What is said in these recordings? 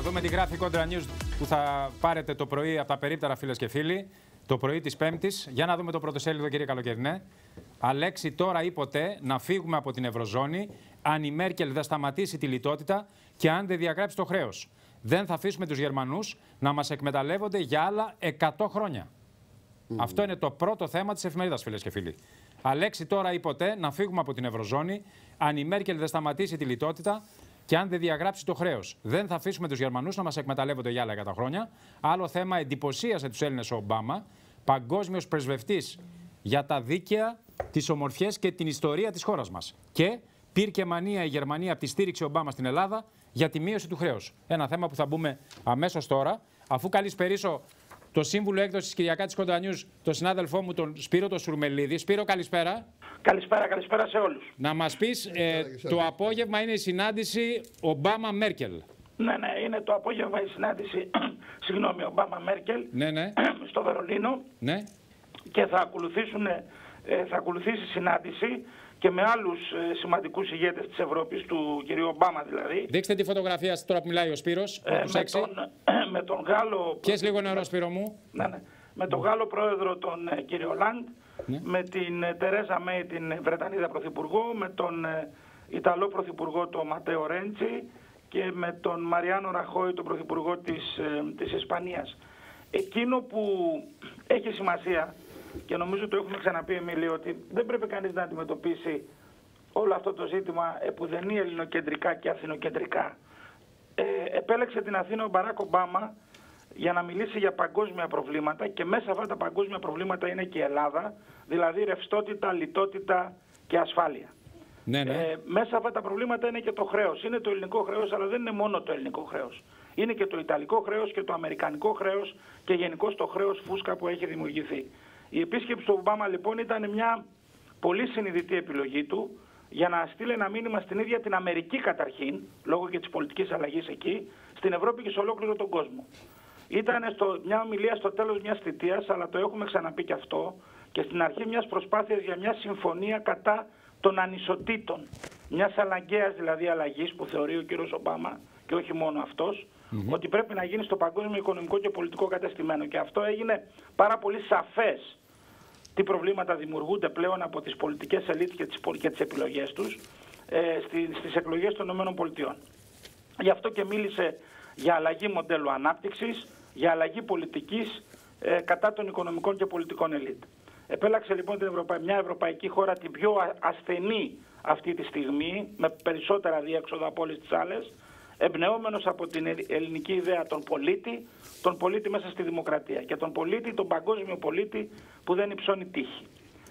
δούμε τη γράφη Contra News που θα πάρετε το πρωί από τα περίπτερα, φίλες και φίλοι. Το πρωί της Πέμπτης. Για να δούμε το πρωτοσέλιδο, κύριε Καλοκαιρινέ. Αλέξη, τώρα ή ποτέ να φύγουμε από την Ευρωζώνη, αν η Μέρκελ δεν σταματήσει τη λιτότητα και αν δεν διαγράψει το χρέος. Δεν θα αφήσουμε τους Γερμανούς να μας εκμεταλλεύονται για άλλα 100 χρόνια. Αυτό είναι το πρώτο θέμα της εφημερίδας, φίλες και φίλοι. Αλέξη, τώρα ή ποτέ να φύγουμε από την Ευρωζώνη, αν η Μέρκελ δεν σταματήσει τη λιτότητα και αν δεν διαγράψει το χρέος. Δεν θα αφήσουμε τους Γερμανούς να μας εκμεταλλεύονται για άλλα 100 χρόνια. Άλλο θέμα, εντυπωσίασε τους Έλληνες ο Ομπάμα, παγκόσμιος πρεσβευτής για τα δίκαια, τις ομορφιές και την ιστορία της χώρας μας. Και πήρε μανία η Γερμανία από τη στήριξη Ομπάμα στην Ελλάδα για τη μείωση του χρέους. Ένα θέμα που θα μπούμε αμέσως τώρα, αφού καλησπερίσω το σύμβουλο έκδοσης Κυριακάτης Contra News, τον συνάδελφό μου, τον Σπύρο τον Σουρμελίδη. Σπύρο, καλησπέρα. Καλησπέρα σε όλους. Να μας πεις, το απόγευμα είναι η συνάντηση Ομπάμα-Μέρκελ. Ναι, είναι το απόγευμα η συνάντηση, συγγνώμη, Ομπάμα-Μέρκελ, στο Βερολίνο. Ναι. Και θα ακολουθήσει συνάντηση και με άλλους σημαντικούς ηγέτες της Ευρώπης, του κ. Ομπάμα δηλαδή. Δείξτε τη φωτογραφία τώρα που μιλάει ο Σπύρος. Με τον Γάλλο... Πιες λίγο νερό, Σπύρο μου. Ναι. Με τον Γάλλο πρόεδρο, τον κ. Ολάντ, με την Τερέζα Μέη, την Βρετανίδα πρωθυπουργό, με τον Ιταλό πρωθυπουργό, τον Ματέο Ρέντσι, και με τον Μαριάνο Ραχόη, τον πρωθυπουργό της Ισπανίας. Εκείνο που έχει σημασία, και νομίζω το έχουμε ξαναπεί, Εμίλιο, ότι δεν πρέπει κανείς να αντιμετωπίσει όλο αυτό το ζήτημα επουδενή ελληνοκεντρικά και αθηνοκεντρικά. Επέλεξε την Αθήνα ο Μπαράκ Ομπάμα για να μιλήσει για παγκόσμια προβλήματα, και μέσα αυτά τα παγκόσμια προβλήματα είναι και η Ελλάδα, δηλαδή ρευστότητα, λιτότητα και ασφάλεια. Μέσα αυτά τα προβλήματα είναι και το χρέος. Είναι το ελληνικό χρέος, αλλά δεν είναι μόνο το ελληνικό χρέος. Είναι και το ιταλικό χρέος και το αμερικανικό χρέος και γενικώς το χρέος φούσκα που έχει δημιουργηθεί. Η επίσκεψη του Ομπάμα λοιπόν ήταν μια πολύ συνειδητή επιλογή του για να στείλει ένα μήνυμα στην ίδια την Αμερική καταρχήν, λόγω και της πολιτικής αλλαγής εκεί, στην Ευρώπη και σε ολόκληρο τον κόσμο. Ήταν μια ομιλία στο τέλος μιας θητείας, αλλά το έχουμε ξαναπεί και αυτό, και στην αρχή μιας προσπάθειας για μια συμφωνία κατά των ανισοτήτων. Μιας αναγκαίας δηλαδή αλλαγής που θεωρεί ο κύριος Ομπάμα, και όχι μόνο αυτός, ότι πρέπει να γίνει στο παγκόσμιο οικονομικό και πολιτικό κατεστημένο. Και αυτό έγινε πάρα πολύ σαφές τι προβλήματα δημιουργούνται πλέον από τις πολιτικές ελίτ και τις επιλογές τους στις εκλογές των ΗΠΑ. Γι' αυτό και μίλησε για αλλαγή μοντέλου ανάπτυξης, για αλλαγή πολιτικής κατά των οικονομικών και πολιτικών ελίτ. Επέλαξε λοιπόν μια ευρωπαϊκή χώρα, την πιο ασθενή αυτή τη στιγμή, με περισσότερα διέξοδα από όλες τις άλλες, εμπνεόμενος από την ελληνική ιδέα τον πολίτη μέσα στη δημοκρατία και τον παγκόσμιο πολίτη που δεν υψώνει τύχη.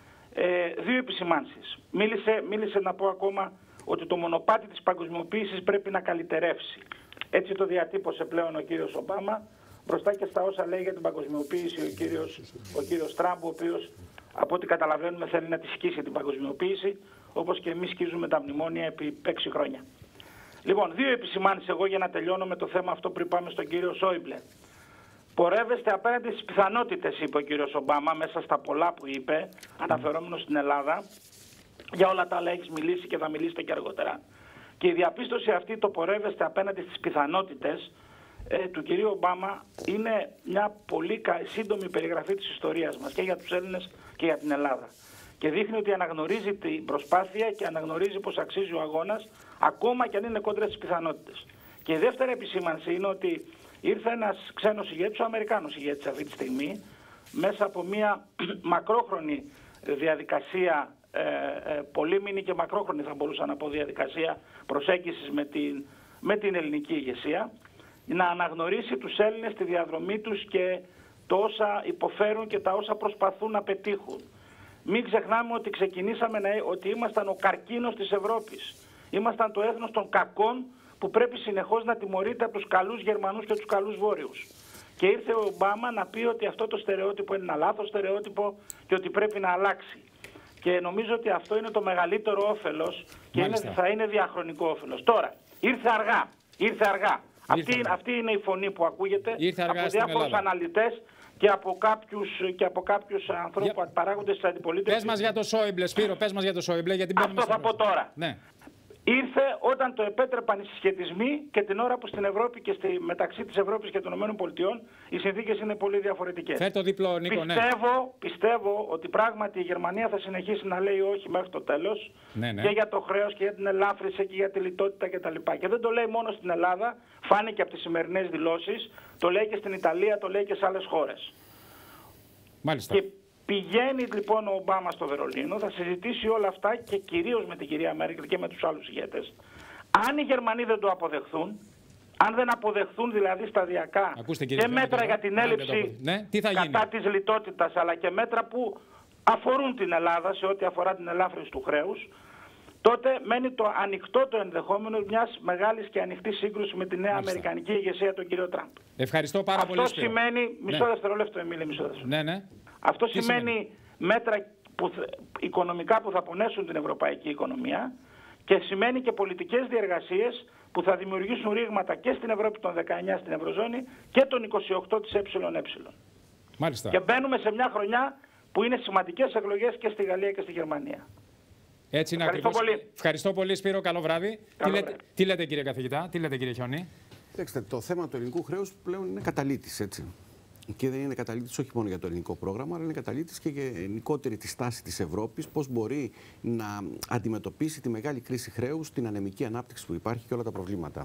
Δύο επισημάνσεις. Μίλησε να πω ακόμα ότι το μονοπάτι της παγκοσμιοποίησης πρέπει να καλυτερεύσει. Έτσι το διατύπωσε πλέον ο κύριος Ομπάμα, μπροστά και στα όσα λέει για την παγκοσμιοποίηση ο κύριος Τραμπ, ο οποίος από ό,τι καταλαβαίνουμε θέλει να τη σκίσει την παγκοσμιοποίηση, όπως και εμείς σκίζουμε τα μνημόνια επί 6 χρόνια. Λοιπόν, δύο επισημάνσεις εγώ για να τελειώνω με το θέμα αυτό πριν πάμε στον κύριο Σόιμπλε. Πορεύεστε απέναντι στις πιθανότητες, είπε ο κύριος Ομπάμα, μέσα στα πολλά που είπε, αναφερόμενος στην Ελλάδα. Για όλα τα άλλα έχεις μιλήσει και θα μιλήσετε και αργότερα. Και η διαπίστωση αυτή, το πορεύεστε απέναντι στις πιθανότητες του κυρίου Ομπάμα, είναι μια πολύ σύντομη περιγραφή της ιστορίας μας και για τους Έλληνες και για την Ελλάδα. Και δείχνει ότι αναγνωρίζει την προσπάθεια και αναγνωρίζει πως αξίζει ο αγώνας, ακόμα και αν είναι κόντρα στις πιθανότητες. Και η δεύτερη επισήμανση είναι ότι ήρθε ένας ξένος ηγέτης, ο Αμερικάνος ηγέτης αυτή τη στιγμή, μέσα από μια μακρόχρονη διαδικασία, πολύμηνη και μακρόχρονη θα μπορούσα να πω διαδικασία προσέγγισης με την ελληνική ηγεσία, να αναγνωρίσει τους Έλληνες τη διαδρομή τους και το όσα υποφέρουν και τα όσα προσπαθούν να πετύχουν. Μην ξεχνάμε ότι ξεκινήσαμε ότι ήμασταν ο καρκίνος της Ευρώπης. Ήμασταν το έθνος των κακών που πρέπει συνεχώς να τιμωρείται από τους καλούς Γερμανούς και τους καλούς Βόρειους. Και ήρθε ο Ομπάμα να πει ότι αυτό το στερεότυπο είναι ένα λάθος στερεότυπο και ότι πρέπει να αλλάξει. Και νομίζω ότι αυτό είναι το μεγαλύτερο όφελος και θα είναι διαχρονικό όφελος. Τώρα, ήρθε αργά. Αυτή είναι η φωνή που ακούγεται από διάφορους αναλυτές και από κάποιους ανθρώπους παράγοντες της αντιπολίτευσης. Πες μας για το Σόιμπλε, Σπύρο, πες μας για το Σόιμπλε. Αυτό θα πω τώρα. Ναι. ήρθε όταν το επέτρεπαν οι συσχετισμοί και την ώρα που στην Ευρώπη και μεταξύ της Ευρώπης και των ΗΠΑ οι συνθήκες είναι πολύ διαφορετικές. Φέρ το διπλό, Νίκο, πιστεύω ότι πράγματι η Γερμανία θα συνεχίσει να λέει όχι μέχρι το τέλος, και για το χρέος και για την ελάφρυνση και για τη λιτότητα κτλ. Και δεν το λέει μόνο στην Ελλάδα, φάνηκε από τις σημερινές δηλώσεις, το λέει και στην Ιταλία, το λέει και σε άλλες χώρες. Μάλιστα. Και πηγαίνει λοιπόν ο Ομπάμα στο Βερολίνο, θα συζητήσει όλα αυτά και κυρίως με την κυρία Μέρκελ και με τους άλλους ηγέτες. Αν οι Γερμανοί δεν το αποδεχθούν, αν δεν αποδεχθούν δηλαδή σταδιακά και μέτρα για την έλλειψη κατά της λιτότητας, αλλά και μέτρα που αφορούν την Ελλάδα σε ό,τι αφορά την ελάφρυνση του χρέους, τότε μένει το ανοιχτό το ενδεχόμενο μιας μεγάλης και ανοιχτής σύγκρουσης με τη νέα αμερικανική ηγεσία, τον κύριο Τραμπ. Ευχαριστώ πάρα πολύ. Αυτό σημαίνει. Μισό δευτερόλεπτο, Εμίλη, μισό δευτερόλεπτο. Αυτό σημαίνει μέτρα οικονομικά που θα πονέσουν την ευρωπαϊκή οικονομία και σημαίνει και πολιτικές διεργασίες που θα δημιουργήσουν ρήγματα και στην Ευρώπη των 19 στην Ευρωζώνη και των 28 της ΕΕ. Μάλιστα. Και μπαίνουμε σε μια χρονιά που είναι σημαντικές εκλογές και στη Γαλλία και στη Γερμανία. Έτσι είναι ακριβώς. Ευχαριστώ πολύ, Σπύρο. Καλό βράδυ. Τι λέτε, κύριε καθηγητά, τι λέτε, κύριε Χιόνι? Κοιτάξτε, το θέμα του ελληνικού χρέους πλέον είναι καταλύτης, έτσι. Και δεν είναι καταλύτης όχι μόνο για το ελληνικό πρόγραμμα, αλλά είναι καταλύτης και για γενικότερη τη στάση της Ευρώπης, πώς μπορεί να αντιμετωπίσει τη μεγάλη κρίση χρέους, την ανεμική ανάπτυξη που υπάρχει και όλα τα προβλήματα.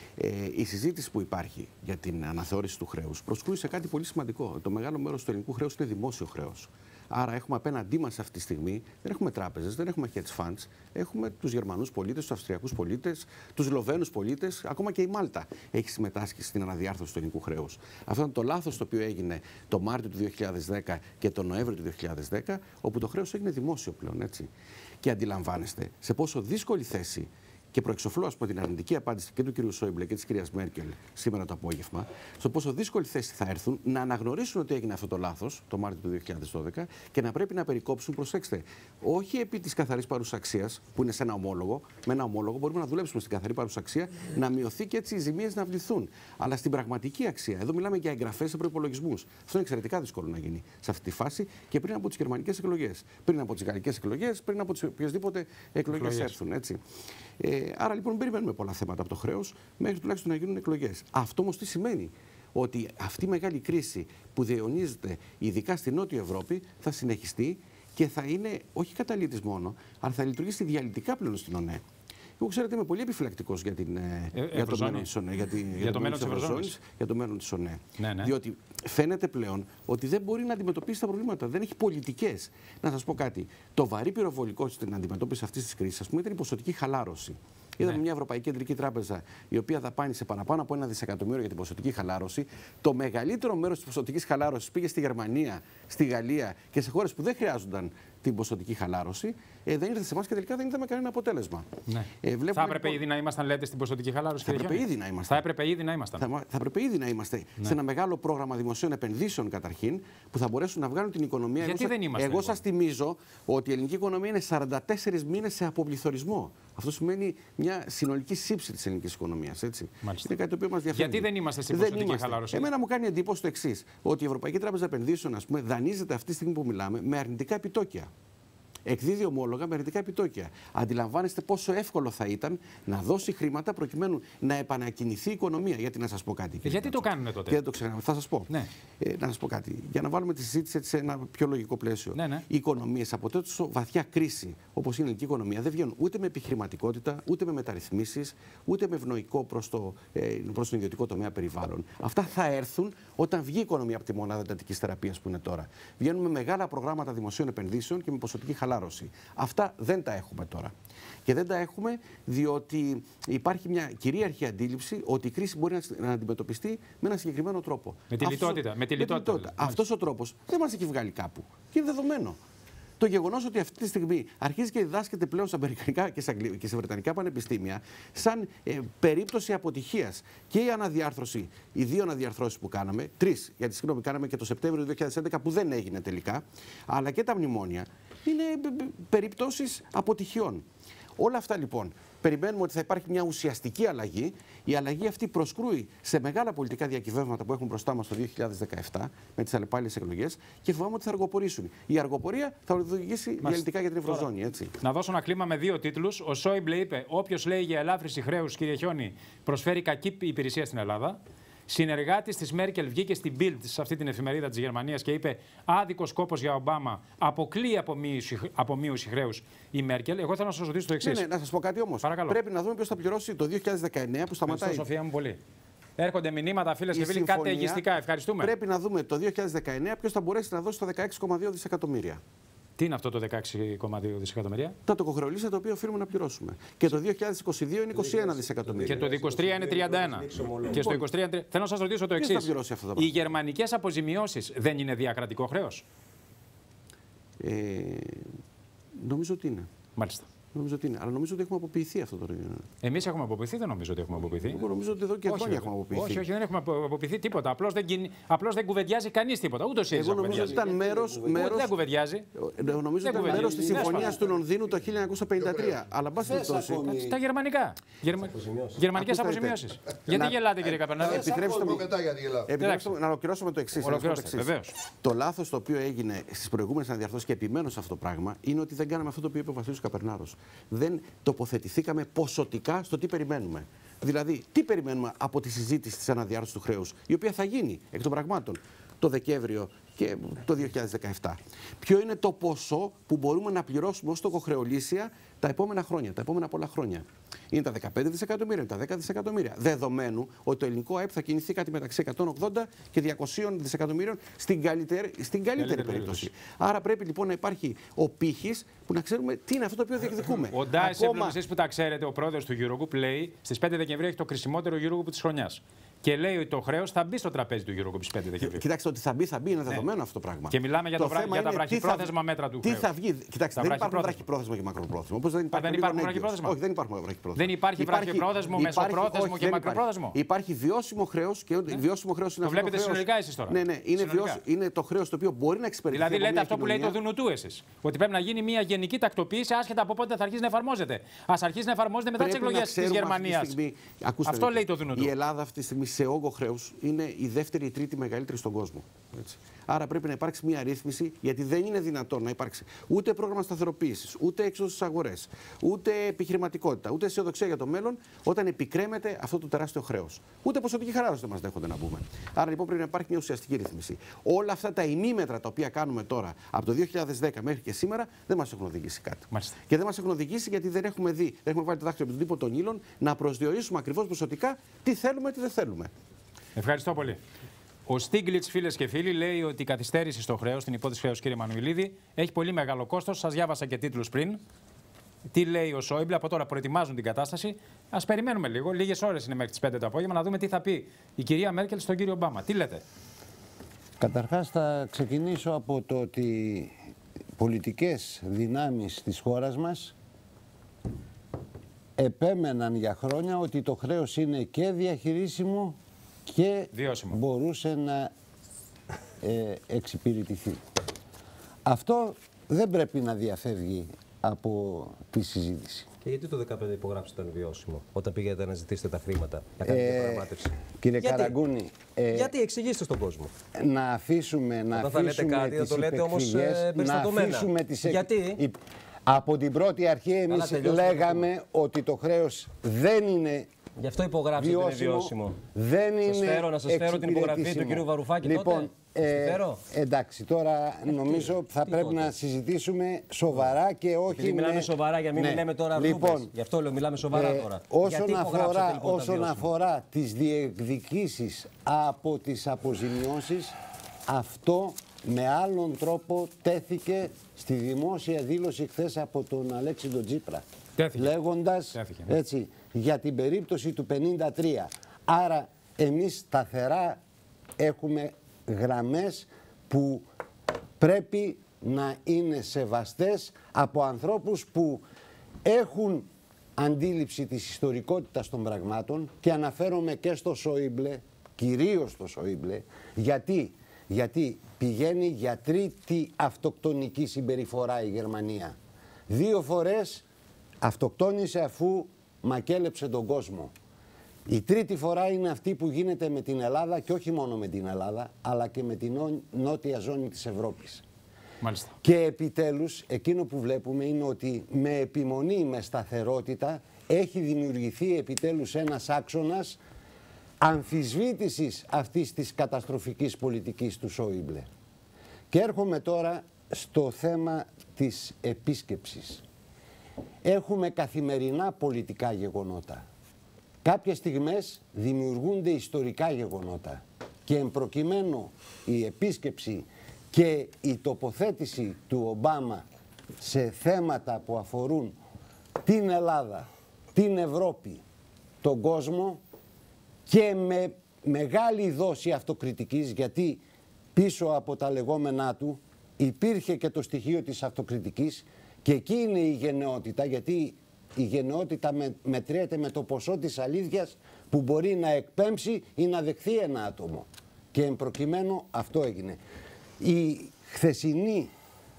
Η συζήτηση που υπάρχει για την αναθεώρηση του χρέους προσκούει σε κάτι πολύ σημαντικό. Το μεγάλο μέρος του ελληνικού χρέους είναι δημόσιο χρέος. Άρα έχουμε απέναντί μας αυτή τη στιγμή, δεν έχουμε τράπεζες, δεν έχουμε hedge funds, έχουμε τους Γερμανούς πολίτες, τους Αυστριακούς πολίτες, τους Σλοβαίνους πολίτες, ακόμα και η Μάλτα έχει συμμετάσχει στην αναδιάρθρωση του ελληνικού χρέους. Αυτό ήταν το λάθος το οποίο έγινε το Μάρτιο του 2010 και το Νοέμβριο του 2010, όπου το χρέος έγινε δημόσιο πλέον, έτσι. Και αντιλαμβάνεστε σε πόσο δύσκολη θέση. Και προεξοφλώ, ας πούμε, την αρνητική απάντηση και του κ. Σόιμπλε και της κυρίας Μέρκελ σήμερα το απόγευμα, στο πόσο δύσκολη θέση θα έρθουν να αναγνωρίσουν ότι έγινε αυτό το λάθος το Μάρτιο του 2012 και να πρέπει να περικόψουν, προσέξτε, όχι επί της καθαρής παρούσας αξίας, που είναι σε ένα ομόλογο, με ένα ομόλογο μπορούμε να δουλέψουμε στην καθαρή παρούσας αξία, να μειωθεί και έτσι οι ζημίες να βληθούν. Αλλά στην πραγματική αξία, εδώ μιλάμε για εγγραφές σε προϋπολογισμούς. Αυτό είναι εξαιρετικά δύσκολο να γίνει σε αυτή τη φάση και πριν από τις γερμανικές εκλογές, πριν από τις γαλλικές εκλογές, πριν από τις οποιασδήποτε εκλογές έρθουν. Έτσι. Άρα λοιπόν περιμένουμε πολλά θέματα από το χρέος μέχρι τουλάχιστον να γίνουν εκλογές. Αυτό όμως τι σημαίνει? Ότι αυτή η μεγάλη κρίση που διαιωνίζεται ειδικά στη Νότια Ευρώπη θα συνεχιστεί και θα είναι όχι καταλύτης μόνο, αλλά θα λειτουργήσει διαλυτικά πλέον στην ΟΝΕ. Εγώ, ξέρετε, είμαι πολύ επιφυλακτικός για το μέλλον της ΟΝΕ, για το μέλλον της Ευρωζώνης, για το μέλλον της ΟΝΕ. Διότι φαίνεται πλέον ότι δεν μπορεί να αντιμετωπίσει τα προβλήματα, δεν έχει πολιτικές. Να σας πω κάτι. Το βαρύ πυροβολικό στην αντιμετώπιση αυτής της κρίσης, ας πούμε, ήταν η ποσοτική χαλάρωση. Είδαμε μια Ευρωπαϊκή Κεντρική Τράπεζα η οποία δαπάνησε παραπάνω από 1 δισεκατομμύριο για την ποσοτική χαλάρωση. Το μεγαλύτερο μέρος της ποσοτικής χαλάρωσης πήγε στη Γερμανία, στη Γαλλία και σε χώρες που δεν χρειάζονταν την ποσοτική χαλάρωση. Δεν ήρθε σε εμάς και τελικά δεν είδαμε κανένα αποτέλεσμα. Θα έπρεπε ήδη να ήμασταν, λέτε, στην ποσοτική χαλάρωση. Θα έπρεπε ήδη να είμαστε. Θα έπρεπε ήδη να είμαστε σε ένα μεγάλο πρόγραμμα δημοσίων επενδύσεων καταρχήν που θα μπορέσουν να βγάλουν την οικονομία. Εγώ σας θυμίζω ότι η ελληνική οικονομία είναι 44 μήνες σε αποπληθωρισμό. Αυτό σημαίνει μια συνολική σύψη της ελληνικής οικονομίας. Είναι κάτι το οποίο μας διαφεύγει. Γιατί δεν είμαστε στην ποσοτική χαλάρωση? Εμένα μου κάνει εντύπωση το εξής: ότι η Ευρωπαϊκή Τράπεζα Επενδύσεων, ας πούμε, δανείζεται αυτή τη στιγμή που μιλάμε με αρνητικά επιτόκια. Εκδίδει ομόλογα με αρνητικά επιτόκια. Αντιλαμβάνεστε πόσο εύκολο θα ήταν να δώσει χρήματα προκειμένου να επανακινηθεί η οικονομία. Γιατί να σας πω κάτι. Γιατί το κάνουν τότε? Δεν το ξεχνάμε. Θα σας πω. Να σας πω κάτι. Για να βάλουμε τη συζήτηση σε ένα πιο λογικό πλαίσιο. Οι οικονομίες από τόσο βαθιά κρίση όπως είναι η ελληνική οικονομία δεν βγαίνουν ούτε με επιχειρηματικότητα, ούτε με μεταρρυθμίσεις, ούτε με ευνοϊκό προς τον ιδιωτικό τομέα περιβάλλον. Αυτά θα έρθουν όταν βγει η οικονομία από τη μονάδα εντατικής θεραπείας που είναι τώρα. Βγαίνουν με μεγάλα προγράμματα δημοσίων επενδύσεων και με ποσοτική χαλάρωση. Αυτά δεν τα έχουμε τώρα. Και δεν τα έχουμε διότι υπάρχει μια κυρίαρχη αντίληψη ότι η κρίση μπορεί να αντιμετωπιστεί με ένα συγκεκριμένο τρόπο. Με τη λιτότητα. Αυτός ο τρόπος δεν μας έχει βγάλει κάπου. Και είναι δεδομένο. Το γεγονός ότι αυτή τη στιγμή αρχίζει και διδάσκεται πλέον στα αμερικανικά και σε βρετανικά πανεπιστήμια σαν περίπτωση αποτυχίας και η αναδιάρθρωση, οι δύο αναδιαρθρώσεις που κάναμε, τρεις, γιατί συγγνώμη, κάναμε και το Σεπτέμβριο του 2011 που δεν έγινε τελικά, αλλά και τα μνημόνια, είναι περιπτώσεις αποτυχιών. Όλα αυτά λοιπόν περιμένουμε ότι θα υπάρχει μια ουσιαστική αλλαγή. Η αλλαγή αυτή προσκρούει σε μεγάλα πολιτικά διακυβεύματα που έχουν μπροστά μας το 2017 με τις αλλεπάλληλες εκλογές και φοβάμαι ότι θα αργοπορήσουν. Η αργοπορία θα οδηγήσει διαλυτικά για την Ευρωζώνη. Έτσι. Να δώσω ένα κλίμα με δύο τίτλους. Ο Σόιμπλε είπε: όποιος λέει για ελάφρυνση χρέους, κύριε Χιόνι, προσφέρει κακή υπηρεσία στην Ελλάδα. Συνεργάτης της Μέρκελ βγήκε στην Bild, σε αυτή την εφημερίδα της Γερμανίας, και είπε: άδικος κόπος για Ομπάμα, αποκλείει από μείωση χρέους η Μέρκελ. Εγώ θέλω να σας ρωτήσω το εξής. Ναι, να σας πω κάτι όμως. Παρακαλώ. Πρέπει να δούμε ποιος θα πληρώσει το 2019 που σταματάει. Σοφία μου πολύ. Έρχονται μηνύματα, φίλες και φίλοι, κάτι εγγυστικά. Ευχαριστούμε. Πρέπει να δούμε το 2019 ποιος θα μπορέσει να δώσει τα 16,2 δισεκατομμύρια. Τι είναι αυτό το 16,2 δισεκατομμύρια? Τα τοκοχρεωλήσια τα οποία οφείλουμε να πληρώσουμε. Και το 2022 είναι 21 δισεκατομμύρια. Και το 2023 είναι 31. Και στο 23 είναι... Θέλω να σας ρωτήσω το εξής. Οι γερμανικές αποζημιώσεις δεν είναι διακρατικό χρέος? Νομίζω ότι είναι. Μάλιστα. Νομίζω ότι είναι. Αλλά νομίζω ότι έχουμε αποποιηθεί αυτό το ρήγμα. Εμείς έχουμε αποποιηθεί, δεν νομίζω ότι έχουμε αποποιηθεί. Εγώ νομίζω ότι εδώ και χρόνια έχουμε αποποιηθεί. Όχι, δεν έχουμε αποποιηθεί τίποτα. Απλώς δεν κουβεντιάζει κανείς τίποτα. Ούτε ο ΣΥΡΙΖΑ. Εγώ νομίζω ότι ήταν μέρος. Δεν κουβεντιάζει. Νομίζω ότι ήταν μέρος της συμφωνίας του Λονδίνου το 1953. Αλλά μπας περιπτώσει. Τα γερμανικά. Γερμανικές αποζημιώσεις. Γιατί γελάτε, κύριε Καπερνάδη? Επιτρέψτε μου να ολοκληρώσω με το εξής. Το λάθος το οποίο έγινε στις προηγούμενες αναδιαρθρώσεις και επιμένω σε αυτό το πράγμα είναι ότι δεν κάναμε αυτό το οποίο είπε ο Βασίλης Καπερνάρος. Δεν τοποθετηθήκαμε ποσοτικά στο τι περιμένουμε. Δηλαδή, τι περιμένουμε από τη συζήτηση της αναδιάρθρωσης του χρέους, η οποία θα γίνει εκ των πραγμάτων το Δεκέμβριο και το 2017. Ποιο είναι το ποσό που μπορούμε να πληρώσουμε ως τοκοχρεωλήσια τα επόμενα χρόνια, τα επόμενα πολλά χρόνια? Είναι τα 15 δισεκατομμύρια, είναι τα 10 δισεκατομμύρια. Δεδομένου ότι το ελληνικό ΑΕΠ θα κινηθεί κάτι μεταξύ 180 και 200 δισεκατομμύριων στην καλύτερη περίπτωση. Άρα πρέπει λοιπόν να υπάρχει ο πύχης που να ξέρουμε τι είναι αυτό το οποίο διεκδικούμε. Ο Ντάισεμπλουμ, εσείς που τα ξέρετε, ο πρόεδρος του Eurogroup λέει στις 5 Δεκεμβρίου έχει το κρισιμότερο Eurogroup της χρονιάς. Και λέει ότι το χρέος θα μπει στο τραπέζι του Eurogroup στις 5 Δεκεμβρίου. Κοιτάξτε, ότι θα μπει, είναι δεδομένο αυτό το πράγμα. Και μιλάμε για τα βραχυπρόθεσμα μέτρα του χρέους. Τι θα βγει, κοιτάξτε, δεν υπάρχουν βραχυπρόθεσμο και μακροπρόθεσμο. Δεν υπάρχουν βραχυπρόθεσμα. Όχι, δεν υπάρχουν βραχυπρόθεσμο. Δεν υπάρχει βραχυπρόθεσμο, μεσοπρόθεσμο και μακροπρόθεσμο. Υπάρχει βιώσιμο χρέος και βιώσιμο χρέος είναι αυτό. Το βλέπετε συνολικά εσείς τώρα. Ναι, είναι το χρέος το οποίο μπορεί να εξυπηρετηθεί. Δηλαδή λέτε αυτό που λέει το Δουνουτού εσείς. Ότι πρέπει να γίνει μια γενική τακτοποίηση άσχετα από πότε θα αρχίσει να εφαρμόζεται. Ας αρχίσει να εφαρμόζεται μετά τις εκλογές της Γερμανίας. Αυτό λέει το Δουνουτού. Η Ελλάδα αυτή τη στιγμή σε όγκο χρέους είναι η δεύτερη ή τρίτη μεγαλύτερη στον κόσμο. Έτσι. Άρα πρέπει να υπάρξει μια ρύθμιση, γιατί δεν είναι δυνατόν να υπάρξει ούτε πρόγραμμα σταθεροποίησης, ούτε έξοδο στις αγορές, ούτε επιχειρηματικότητα, ούτε αισιοδοξία για το μέλλον, όταν επικρέμεται αυτό το τεράστιο χρέος. Ούτε ποσοτική χαλάρωση δεν μας δέχονται να πούμε. Άρα λοιπόν πρέπει να υπάρχει μια ουσιαστική ρύθμιση. Όλα αυτά τα ημίμετρα τα οποία κάνουμε τώρα από το 2010 μέχρι και σήμερα δεν μας έχουν οδηγήσει κάτι. Μάλιστα. Και δεν μας έχουν οδηγήσει γιατί δεν έχουμε δει, δεν έχουμε βάλει το δάχτυλο από τον τύπο των ύλων να προσδιορίσουμε ακριβώς ποσοτικά τι θέλουμε, τι δεν θέλουμε. Ευχαριστώ πολύ. Ο Στίγκλιτς, φίλες και φίλοι, λέει ότι η καθυστέρηση στο χρέος, στην υπόθεση χρέους, κύριε Μανουηλίδη, έχει πολύ μεγάλο κόστος. Σας διάβασα και τίτλους πριν. Τι λέει ο Σόιμπλε, από τώρα προετοιμάζουν την κατάσταση. Ας περιμένουμε λίγο. Λίγες ώρες είναι μέχρι τις 5 το απόγευμα να δούμε τι θα πει η κυρία Μέρκελ στον κύριο Ομπάμα. Τι λέτε? Καταρχάς, θα ξεκινήσω από το ότι οι πολιτικές δυνάμεις της χώρας μας επέμεναν για χρόνια ότι το χρέος είναι και διαχειρίσιμο και βιώσιμο. Μπορούσε να εξυπηρετηθεί. Αυτό δεν πρέπει να διαφεύγει από τη συζήτηση. Και γιατί το 2015 υπογράψετε ήταν βιώσιμο, όταν πήγατε να ζητήσετε τα χρήματα να κάνετε διαπραγμάτευση? Κύριε Καραγκούνη, γιατί εξηγήστε στον κόσμο? Να αφήσουμε τις υπεκφυγές, Γιατί? Από την πρώτη αρχή εμείς λέγαμε ότι το χρέος δεν είναι γι' αυτό υπογράψετε ότι είναι βιώσιμο. Δεν είναι να σας φέρω την υπογραφή του κ. Βαρουφάκη τότε. Εντάξει, τώρα νομίζω θα πρέπει να συζητήσουμε σοβαρά και όχι. Επειδή μιλάμε σοβαρά, για να μην λέμε τώρα ρούμπες. Γι' αυτό λέω, μιλάμε σοβαρά τώρα. Όσον αφορά τις διεκδικήσεις από τις αποζημιώσεις, αυτό με άλλον τρόπο τέθηκε στη δημόσια δήλωση χθες από τον Αλέξη τον Τσίπρα. Λέγοντας έτσι, για την περίπτωση του 53. Άρα εμείς σταθερά έχουμε γραμμές που πρέπει να είναι σεβαστές από ανθρώπους που έχουν αντίληψη της ιστορικότητας των πραγμάτων, και αναφέρομαι και στο Σόιμπλε, κυρίως στο Σόιμπλε, γιατί πηγαίνει για τρίτη αυτοκτονική συμπεριφορά η Γερμανία. 2 φορές αυτοκτόνησε αφού μακέλεψε τον κόσμο. Η τρίτη φορά είναι αυτή που γίνεται με την Ελλάδα και όχι μόνο με την Ελλάδα, αλλά και με την νότια ζώνη της Ευρώπης. Μάλιστα. Και επιτέλους εκείνο που βλέπουμε είναι ότι με επιμονή, με σταθερότητα έχει δημιουργηθεί επιτέλους ένας άξονας αμφισβήτησης αυτής της καταστροφικής πολιτικής του Σόιμπλε. Και έρχομαι τώρα στο θέμα της επίσκεψης. Έχουμε καθημερινά πολιτικά γεγονότα. Κάποιες στιγμές δημιουργούνται ιστορικά γεγονότα και εμπροκειμένου η επίσκεψη και η τοποθέτηση του Ομπάμα σε θέματα που αφορούν την Ελλάδα, την Ευρώπη, τον κόσμο και με μεγάλη δόση αυτοκριτικής, γιατί πίσω από τα λεγόμενά του υπήρχε και το στοιχείο της αυτοκριτικής και εκεί είναι η γενναιότητα, γιατί η γενναιότητα μετριέται με το ποσό της αλήθειας που μπορεί να εκπέμψει ή να δεχθεί ένα άτομο. Και εμπροκειμένου αυτό έγινε. Η χθεσινή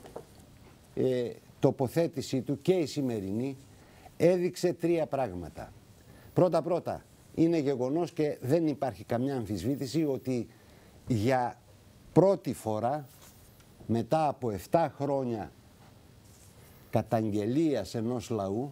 τοποθέτησή του και η σημερινή έδειξε τρία πράγματα. Πρώτα, είναι γεγονός και δεν υπάρχει καμιά αμφισβήτηση ότι για πρώτη φορά μετά από 7 χρόνια καταγγελίας ενός λαού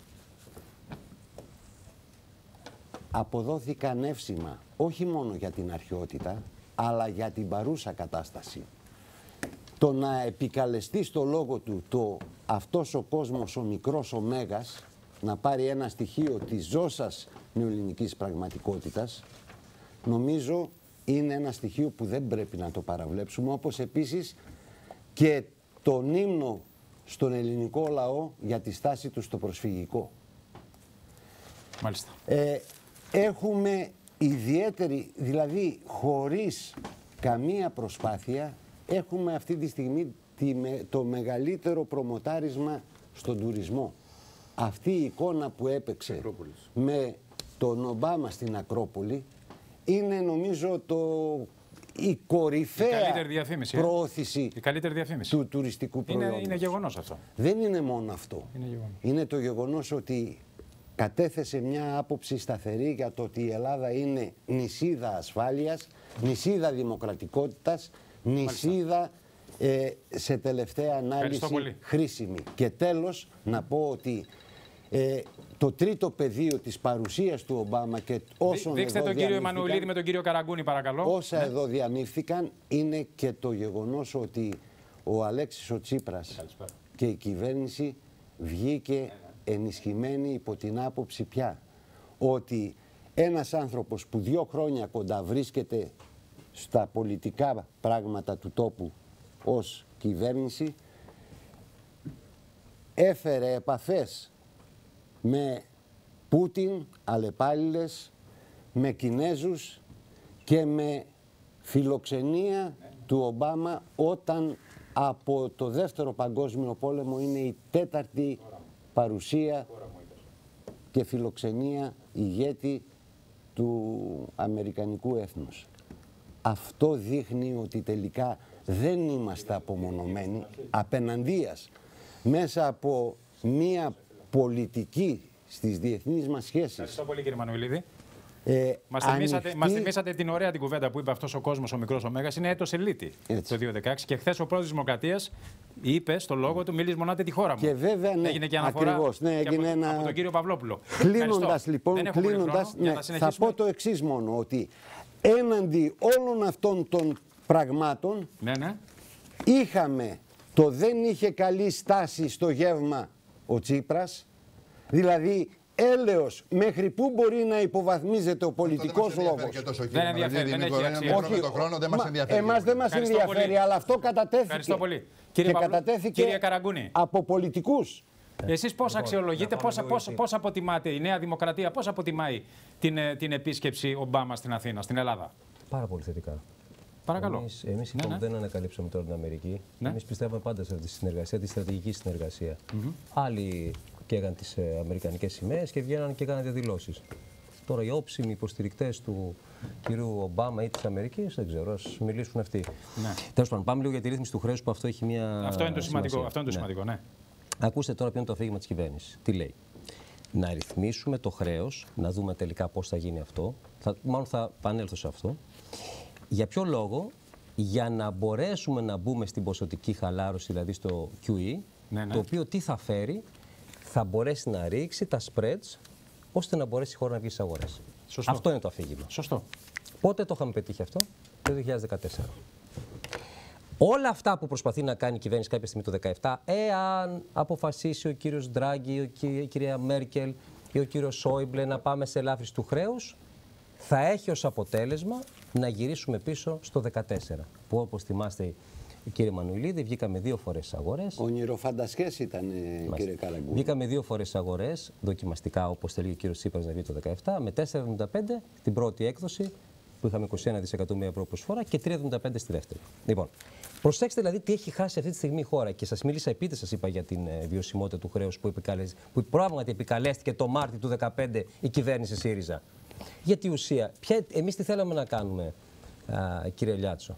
αποδόθηκαν εύσημα όχι μόνο για την αρχαιότητα αλλά για την παρούσα κατάσταση. Το να επικαλεστεί στο λόγο του αυτός ο κόσμος ο μικρός ο μέγας να πάρει ένα στοιχείο της ζώσας νεοελληνικής πραγματικότητας, νομίζω είναι ένα στοιχείο που δεν πρέπει να το παραβλέψουμε, όπως επίσης και τον ύμνο στον ελληνικό λαό για τη στάση του στο προσφυγικό. Μάλιστα. Έχουμε ιδιαίτερη, δηλαδή χωρίς καμία προσπάθεια, έχουμε αυτή τη στιγμή το μεγαλύτερο προμοτάρισμα στον τουρισμό. Αυτή η εικόνα που έπαιξε με τον Ομπάμα στην Ακρόπολη είναι νομίζω η κορυφαία προώθηση του τουριστικού προϊόντος. Είναι γεγονός αυτό. Δεν είναι μόνο αυτό. Είναι το γεγονός ότι κατέθεσε μια άποψη σταθερή για το ότι η Ελλάδα είναι νησίδα ασφάλειας, νησίδα δημοκρατικότητας, νησίδα σε τελευταία ανάλυση χρήσιμη. Και τέλος να πω ότι το τρίτο πεδίο της παρουσίας του Ομπάμα και όσων δείξτε τον κύριο Εμμανουηλίδη με τον κύριο Καραγκούνη παρακαλώ. Όσα εδώ διαμήφθηκαν είναι και το γεγονός ότι ο Αλέξης ο Τσίπρας και η κυβέρνηση βγήκε ενισχυμένη υπό την άποψη πια ότι ένας άνθρωπος που 2 χρόνια κοντά βρίσκεται στα πολιτικά πράγματα του τόπου ως κυβέρνηση έφερε επαφές με Πούτιν, αλλεπάλληλες, με Κινέζους και με φιλοξενία του Ομπάμα όταν από το Δεύτερο Παγκόσμιο Πόλεμο είναι η 4η παρουσία και φιλοξενία ηγέτη του Αμερικανικού έθνους. Αυτό δείχνει ότι τελικά δεν είμαστε απομονωμένοι, απέναντίας μέσα από μία πολιτική στις διεθνείς μας σχέσεις. Ευχαριστώ πολύ κύριε Εμμανουηλίδη. Μας θυμήσατε την ωραία την κουβέντα που είπε αυτός ο κόσμος, ο μικρός ο Μέγας, είναι έτος ελίτη το 2016 και χθες ο πρόεδρος της Δημοκρατίας είπε στο λόγο του «Μη λησμονάτε τη χώρα μου». Και βέβαια, ναι, έγινε και αναφορά ακριβώς, ναι, έγινε από τον κύριο Παυλόπουλο. Κλείνοντας λοιπόν, θα πω το εξής μόνο, ότι έναντι όλων αυτών των πραγμάτων είχαμε το δεν είχε καλή στάση στο γεύμα ο Τσίπρας, δηλαδή έλεος μέχρι πού μπορεί να υποβαθμίζεται ο πολιτικός λόγος. Δεν ενδιαφέρει, δεν έχει αξία. Όχι, το χρόνο δεν μας ενδιαφέρει. Εμάς δεν μας ενδιαφέρει, αλλά αυτό κατατέθηκε. Και κατατέθηκε από πολιτικούς. Εσείς πώς αξιολογείτε, πώς αποτιμάτε η Νέα Δημοκρατία, πώς αποτιμάει την επίσκεψη Ομπάμα στην Αθήνα, στην Ελλάδα? Πάρα πολύ θετικά. Παρακαλώ. Εμείς δεν ανακαλύψαμε τώρα την Αμερική. Εμείς πιστεύαμε πάντα σε αυτή τη συνεργασία, τη στρατηγική συνεργασία. Άλλοι καίγαν τις αμερικανικές σημαίες και βγαίναν και έκαναν διαδηλώσεις. Τώρα οι όψιμοι υποστηρικτές του κυρίου Ομπάμα ή της Αμερικής, δεν ξέρω, ας μιλήσουν αυτοί. Τέλος πάντων, πάμε λίγο για τη ρύθμιση του χρέους που αυτό έχει μια. Αυτό είναι το σημαντικό. Ναι. Ακούστε τώρα ποιο είναι το αφήγημα της κυβέρνησης. Τι λέει. να ρυθμίσουμε το χρέος, να δούμε τελικά πώς θα γίνει αυτό. Μάλλον θα επανέλθω σε αυτό. Για ποιο λόγο? Για να μπορέσουμε να μπούμε στην ποσοτική χαλάρωση, δηλαδή στο QE, το οποίο τι θα φέρει? Θα μπορέσει να ρίξει τα spreads, ώστε να μπορέσει η χώρα να βγει στις αγορές. Αυτό είναι το αφήγημα. Σωστό. Πότε το είχαμε πετύχει αυτό? Το 2014. Όλα αυτά που προσπαθεί να κάνει η κυβέρνηση κάποια στιγμή το 2017, εάν αποφασίσει ο κύριος Ντράγκη, η κυρία Μέρκελ ή ο κύριος Σόιμπλε να πάμε σε ελάφρυνση του χρέους, θα έχει ως αποτέλεσμα να γυρίσουμε πίσω στο 2014. Που όπως θυμάστε, κύριε Μανουηλίδη, βγήκαμε 2 φορές στις αγορές. Ονειροφαντασιές ήταν, κύριε Καλαγκούνη. Βγήκαμε 2 φορές στις αγορές, δοκιμαστικά, όπως θέλει ο κύριος Τσίπρας να βγει το 2017, με 4,75 την πρώτη έκδοση, που είχαμε 21 δισεκατομμύρια ευρώ προσφορά, και 3,75 στη δεύτερη. Λοιπόν, προσέξτε δηλαδή τι έχει χάσει αυτή τη στιγμή η χώρα. Και σας μίλησα επίτηδες, σας είπα, για την βιωσιμότητα του χρέους που πράγματι επικαλέστηκε το Μάρτιο του 2015 η κυβέρνηση ΣΥΡΙΖΑ. Γιατί η ουσία, εμείς τι θέλαμε να κάνουμε, κύριε Λιάτσο?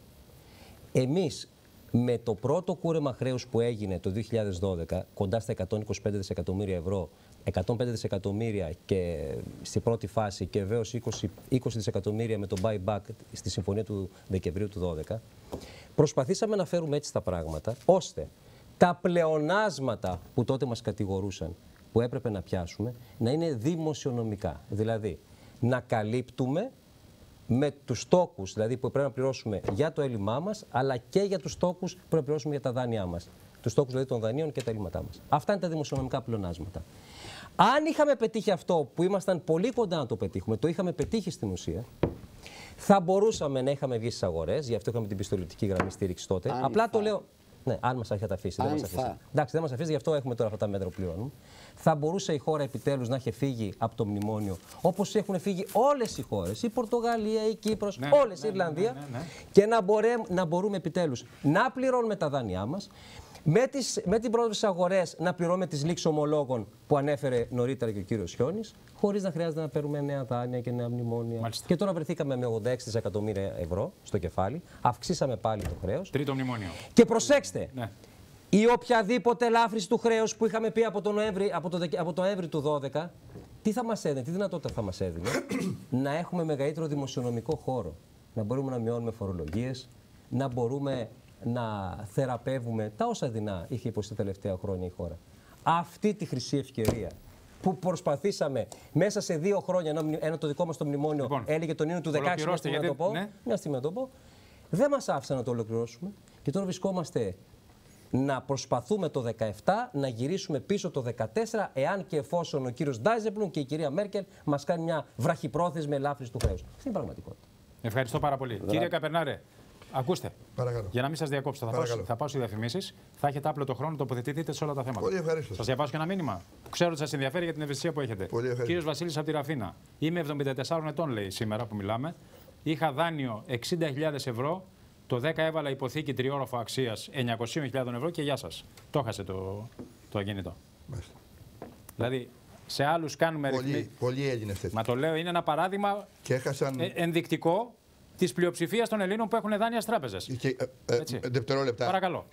Εμείς με το πρώτο κούρεμα χρέους που έγινε το 2012, κοντά στα 125 δισεκατομμύρια ευρώ, 105 δισεκατομμύρια και στην πρώτη φάση και βέβαιως 20 δισεκατομμύρια με το buyback στη συμφωνία του Δεκεμβρίου του 2012, προσπαθήσαμε να φέρουμε έτσι τα πράγματα, ώστε τα πλεονάσματα που τότε μας κατηγορούσαν, που έπρεπε να πιάσουμε, να είναι δημοσιονομικά. Δηλαδή, να καλύπτουμε με τους στόκους, δηλαδή που πρέπει να πληρώσουμε για το έλλειμμά μας, αλλά και για τους στόκους που πρέπει να πληρώσουμε για τα δάνειά μας. Τους στόκους δηλαδή των δανείων και τα έλλειμματά μας. Αυτά είναι τα δημοσιονομικά πλεονάσματα. Αν είχαμε πετύχει αυτό που ήμασταν πολύ κοντά να το πετύχουμε, το είχαμε πετύχει στην ουσία, θα μπορούσαμε να είχαμε βγει στις αγορές, γι' αυτό είχαμε την πιστοληπτική γραμμή στήριξη τότε. Απλά το λέω. Ναι, αν μας είχατε αφήσει. Δεν μας αφήσει. Εντάξει, δεν μας αφήσει, γι' αυτό έχουμε τώρα αυτά τα μέτρα που πληρώνουμε. Θα μπορούσε η χώρα επιτέλους να έχει φύγει από το μνημόνιο, όπως έχουν φύγει όλες οι χώρες, η Πορτογαλία, η Κύπρος, όλες, η Ιρλανδία, και να μπορούμε επιτέλους να πληρώνουμε τα δάνειά μας. Με την πρόσβαση στις αγορές να πληρώνουμε τις λήξεις ομολόγων που ανέφερε νωρίτερα και ο κύριος Χιώνης, χωρίς να χρειάζεται να παίρνουμε νέα δάνεια και νέα μνημόνια. Μάλιστα. Και τώρα βρεθήκαμε με 86 δισεκατομμύρια ευρώ στο κεφάλι. Αυξήσαμε πάλι το χρέος. Τρίτο μνημόνιο. Και προσέξτε, η οποιαδήποτε ελάφρυνση του χρέους που είχαμε πει από το Νοέμβρη του 2012, τι θα μας έδινε, τι δυνατότητα θα μας έδινε? Να έχουμε μεγαλύτερο δημοσιονομικό χώρο. Να μπορούμε να μειώνουμε φορολογίες, να μπορούμε να θεραπεύουμε τα όσα δεινά είχε υποστεί τα τελευταία χρόνια η χώρα. Αυτή τη χρυσή ευκαιρία που προσπαθήσαμε μέσα σε 2 χρόνια, ένα το δικό μας το μνημόνιο έλεγε τον Ιούνιο του 2016, μια στιγμή να το πω, δεν μας άφησαν να το ολοκληρώσουμε και τώρα βρισκόμαστε να προσπαθούμε το 2017 να γυρίσουμε πίσω το 2014, εάν και εφόσον ο κύριος Ντάιζεμπλουμ και η κυρία Μέρκελ μας κάνει μια βραχυπρόθεσμη ελάφρυνση του χρέους. Αυτή είναι η πραγματικότητα. Ευχαριστώ πάρα πολύ. Κύριε Καπερνάρε, ακούστε. Παρακαλώ. Για να μην σας διακόψω, θα πάω στις διαφημίσεις. Θα έχετε άπλωτο χρόνο, τοποθετηθείτε σε όλα τα θέματα. Πολύ ευχαριστώ. Σας διαβάσω και ένα μήνυμα που ξέρω ότι σας ενδιαφέρει για την ευαισθησία που έχετε. Κύριος Βασίλης από τη Ραφίνα. Είμαι 74 ετών, λέει σήμερα που μιλάμε. Είχα δάνειο 60.000 ευρώ. Το 10 έβαλα υποθήκη τριόροφο αξίας 900.000 ευρώ και γεια σας. Το έχασε το ακίνητο. Μάλιστα. Δηλαδή, σε άλλους κάνουμε ρυθμίσεις. Πολλοί Έλληνες τέτοιοι. Μα το λέω, είναι ένα παράδειγμα ενδεικτικό της πλειοψηφίας των Ελλήνων που έχουν δάνεια στις τράπεζες. Δευτερόλεπτα. Παρακαλώ.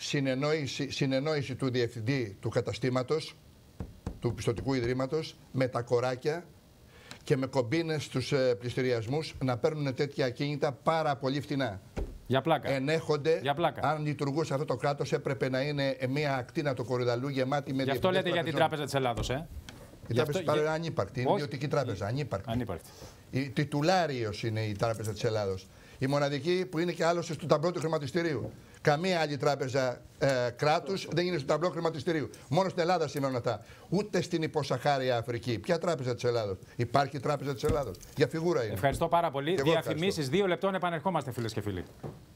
Συνεννόηση του διευθυντή του καταστήματος, του πιστωτικού ιδρύματος, με τα κοράκια και με κομπίνες στους πληστηριασμούς να παίρνουν τέτοια ακίνητα πάρα πολύ φτηνά. Για πλάκα. Ενέχονται. Αν λειτουργούσε αυτό το κράτος, έπρεπε να είναι μια ακτίνα του Κορυδαλού γεμάτη με. Γι' αυτό λέτε για την Τράπεζα της Ελλάδος, Η Τράπεζα της Ελλάδος είναι ανύπαρκτη. Είναι ιδιωτική τράπεζα. Ανύπαρκτη. Τιτουλάριος είναι η Τράπεζα της Ελλάδος. Η μοναδική που είναι και άλλωστε στο ταμπλό του χρηματιστηρίου. Καμία άλλη τράπεζα κράτους δεν είναι στο ταμπλό χρηματιστηρίου. Μόνο στην Ελλάδα σημαίνουν αυτά. Ούτε στην υποσαχάρια Αφρική. Ποια τράπεζα της Ελλάδος? Υπάρχει τράπεζα της Ελλάδος? Για φιγούρα είναι. Ευχαριστώ πάρα πολύ. Διαφημίσεις 2 λεπτών, επανερχόμαστε, φίλες και φίλοι.